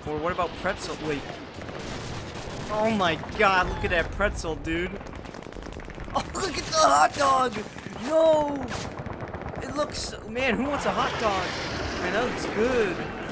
Or what about pretzel? Wait. Oh my god, look at that pretzel, dude. Oh, look at the hot dog! No! It looks... Man, who wants a hot dog? Man, that looks good.